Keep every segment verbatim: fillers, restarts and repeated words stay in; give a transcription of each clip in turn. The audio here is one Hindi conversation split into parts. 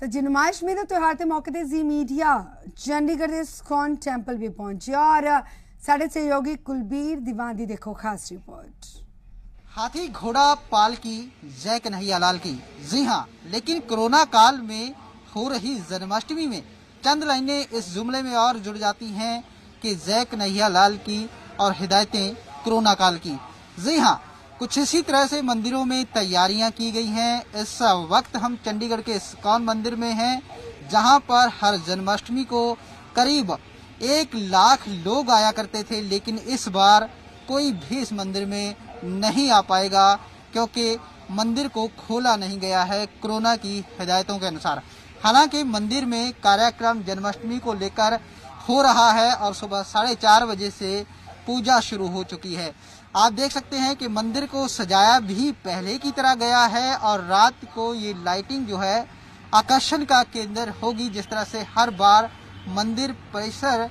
तो जन्माष्टमी के त्यौहार के मौके पर जी मीडिया चंडीगढ़ के इस्कॉन टैंपल भी पहुंचे और साढ़े सहयोगी कुलबीर दीवान की देखो खास रिपोर्ट। हाथी घोड़ा पालकी जय कन्हैया लाल की। जी हाँ, लेकिन कोरोना काल में हो रही जन्माष्टमी में चंद लाइनें इस जुमले में और जुड़ जाती हैं कि जय कन्हैया लाल की और हिदायतें कोरोना काल की। जी हाँ, कुछ इसी तरह से मंदिरों में तैयारियां की गई हैं। इस वक्त हम चंडीगढ़ के इस्कॉन मंदिर में हैं, जहां पर हर जन्माष्टमी को करीब एक लाख लोग आया करते थे, लेकिन इस बार कोई भी इस मंदिर में नहीं आ पाएगा क्योंकि मंदिर को खोला नहीं गया है कोरोना की हिदायतों के अनुसार। हालांकि मंदिर में कार्यक्रम जन्माष्टमी को लेकर हो रहा है और सुबह साढ़े चार बजे से पूजा शुरू हो चुकी है। आप देख सकते हैं कि मंदिर को सजाया भी पहले की तरह गया है और रात को ये लाइटिंग जो है आकर्षण का केंद्र होगी। जिस तरह से हर बार मंदिर परिसर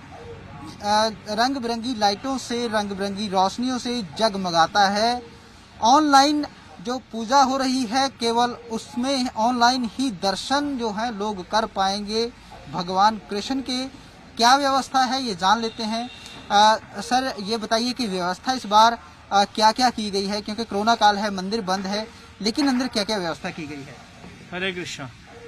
रंग बिरंगी लाइटों से, रंग बिरंगी रोशनियों से जगमगाता है। ऑनलाइन जो पूजा हो रही है, केवल उसमें ऑनलाइन ही दर्शन जो है लोग कर पाएंगे। भगवान कृष्ण के क्या व्यवस्था है ये जान लेते हैं। आ, सर ये बताइए कि व्यवस्था इस बार आ, क्या क्या की गई है, क्योंकि कोरोना काल है, मंदिर बंद है, लेकिन अंदर क्या क्या व्यवस्था की गई है। हरे कृष्णा।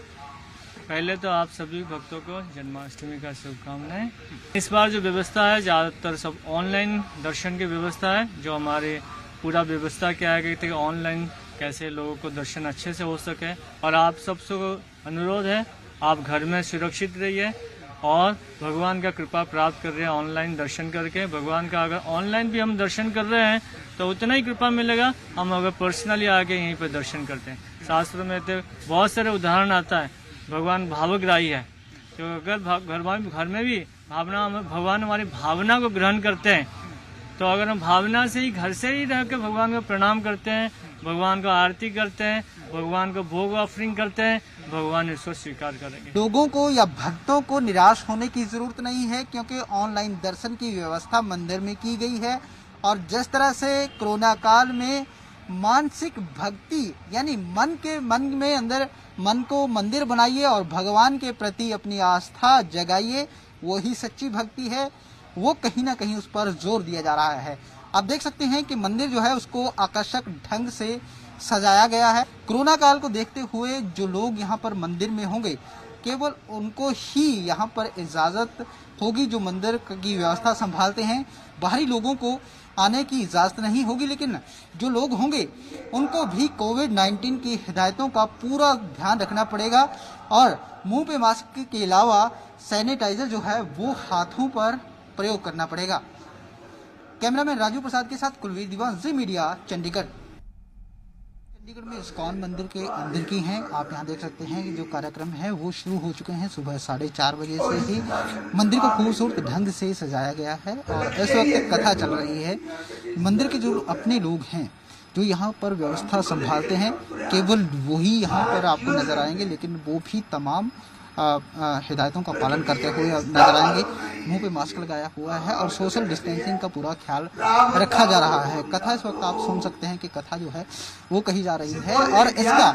पहले तो आप सभी भक्तों को जन्माष्टमी का शुभकामनाएं। इस बार जो व्यवस्था है ज़्यादातर सब ऑनलाइन दर्शन की व्यवस्था है। जो हमारे पूरा व्यवस्था क्या है कि ऑनलाइन कैसे लोगों को दर्शन अच्छे से हो सके। और आप सबसे अनुरोध है आप घर में सुरक्षित रहिए और भगवान का कृपा प्राप्त कर रहे हैं ऑनलाइन दर्शन करके। भगवान का अगर ऑनलाइन भी हम दर्शन कर रहे हैं तो उतना ही कृपा मिलेगा हम अगर पर्सनली आके यहीं पर दर्शन करते हैं। शास्त्र में तो बहुत सारे उदाहरण आता है। भगवान भावग्राही है, तो अगर घर घर में भी भावना भगवान हमारी भावना को ग्रहण करते हैं, तो अगर हम भावना से ही घर से ही रह के भगवान को प्रणाम करते हैं, भगवान को आरती करते हैं, भगवान को भोग ऑफरिंग करते हैं, भगवान इसको स्वीकार करेंगे। लोगों को या भक्तों को निराश होने की जरूरत नहीं है, क्योंकि ऑनलाइन दर्शन की व्यवस्था मंदिर में की गई है। और जिस तरह से कोरोना काल में मानसिक भक्ति यानी मन के मन में अंदर मन को मंदिर बनाइए और भगवान के प्रति अपनी आस्था जगाइए, वही सच्ची भक्ति है। वो कहीं ना कहीं उस पर जोर दिया जा रहा है। आप देख सकते हैं कि मंदिर जो है उसको आकर्षक ढंग से सजाया गया है। कोरोना काल को देखते हुए जो लोग यहाँ पर मंदिर में होंगे, केवल उनको ही यहाँ पर इजाज़त होगी जो मंदिर की व्यवस्था संभालते हैं। बाहरी लोगों को आने की इजाज़त नहीं होगी, लेकिन जो लोग होंगे उनको भी कोविड नाइन्टीन की हिदायतों का पूरा ध्यान रखना पड़ेगा और मुंह पे मास्क के अलावा सैनिटाइजर जो है वो हाथों पर प्रयोग करना पड़ेगा। कैमरामैन राजू प्रसाद के साथ कुलवीर दीवान, जी मीडिया, चंडीगढ़। चंडीगढ़ में इस्कॉन मंदिर के अंदर की हैं। आप यहाँ देख सकते हैं कि जो कार्यक्रम है वो शुरू हो चुके हैं। सुबह साढ़े चार बजे से ही मंदिर को खूबसूरत ढंग से सजाया गया है और इस वक्त कथा चल रही है। मंदिर के जो अपने लोग हैं जो यहाँ पर व्यवस्था संभालते हैं, केवल वही यहाँ पर आपको नजर आएंगे, लेकिन वो भी तमाम हिदायतों का पालन करते हुए नजर आएंगे। मुंह पे मास्क लगाया हुआ है और सोशल डिस्टेंसिंग का पूरा ख्याल रखा जा रहा है। कथा इस वक्त आप सुन सकते हैं कि कथा जो है वो कही जा रही है और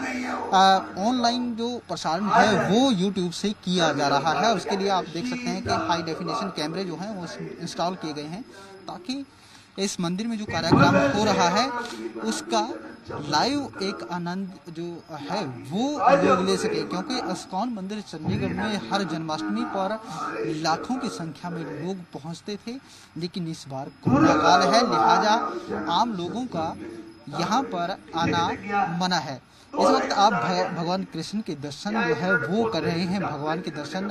इसका ऑनलाइन जो प्रसारण है वो यूट्यूब से किया जा रहा है। और उसके लिए आप देख सकते हैं कि हाई डेफिनेशन कैमरे जो हैं वो इंस्टॉल किए गए हैं, ताकि इस मंदिर में जो कार्यक्रम हो रहा है उसका लाइव एक आनंद जो है वो लोग ले सके। क्योंकि इस्कॉन मंदिर चंडीगढ़ में हर जन्माष्टमी पर लाखों की संख्या में लोग पहुंचते थे, लेकिन इस बार कोरोना काल है, लिहाजा आम लोगों का यहाँ पर आना मना है। इस वक्त आप भगवान कृष्ण के दर्शन जो है वो कर रहे हैं। भगवान के दर्शन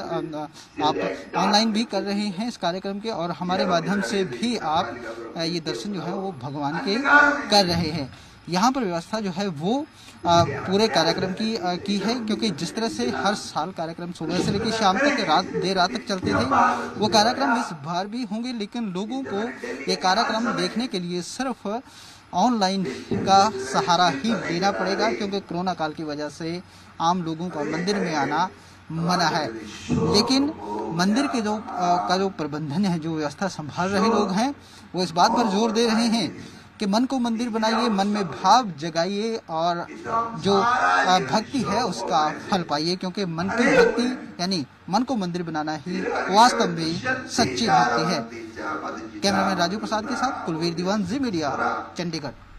आप ऑनलाइन भी कर रहे हैं इस कार्यक्रम के, और हमारे माध्यम से भी आप ये दर्शन जो है वो भगवान के कर रहे हैं। यहाँ पर व्यवस्था जो है वो आ, पूरे कार्यक्रम की आ, की है, क्योंकि जिस तरह से हर साल कार्यक्रम सुबह से लेकर शाम तक रात देर रात तक चलते थे, वो कार्यक्रम इस बार भी होंगे। लेकिन लोगों को ये कार्यक्रम देखने के लिए सिर्फ ऑनलाइन का सहारा ही लेना पड़ेगा, क्योंकि कोरोना काल की वजह से आम लोगों का मंदिर में आना मना है। लेकिन मंदिर के जो आ, का जो प्रबंधन है, जो व्यवस्था संभाल रहे लोग हैं, वो इस बात पर जोर दे रहे हैं कि मन को मंदिर बनाइए, मन में भाव जगाइए और जो आ, भक्ति है उसका फल पाइए, क्योंकि मन की भक्ति यानी मन को मंदिर बनाना ही वास्तव में सच्ची भक्ति है। कैमरामैन राजू प्रसाद के साथ कुलवीर दीवान, जी मीडिया, चंडीगढ़।